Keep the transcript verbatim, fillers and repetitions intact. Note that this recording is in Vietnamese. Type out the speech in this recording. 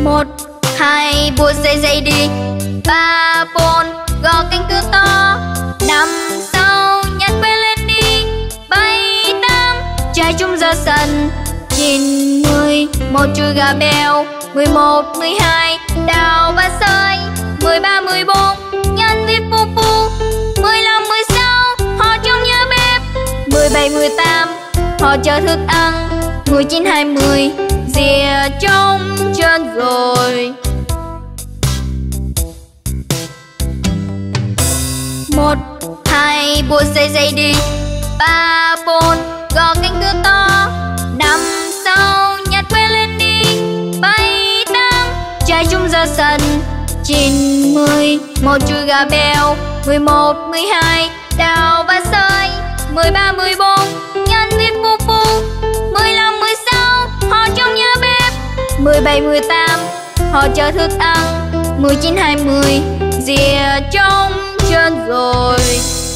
Một, hai, buộc dây dây đi. Ba, bốn, gõ cánh cửa to. Năm, sáu, nhặt que lên đi. Bảy, tám, chạy chung ra sân. Chín, mười, một chú gà bèo. Mười một, mười hai, đào và sơi. Mười ba, mười bốn, nhân viết pu pu. Mười lăm, mười sáu, họ trong nhà bếp. Mười bảy, mười tám, họ chờ thức ăn. Mười chín, hai mươi, dìa trống chân rồi. Một, hai, buộc dây dây đi. Ba, bốn, gõ cánh cửa to. Năm, sáu, nhặt que lên đi. Bảy, tám, chạy chung ra sân. Chín, mười, một chú gà bèo. Mười một, mười hai, đào và sơi. Mười ba, mười bốn, nhân viết pu pu. Mười lăm, mười sáu, họ trong nhà bếp. Mười bảy, mười tám, họ chờ thức ăn. Mười chín, hai mươi, dìa trống chân rồi.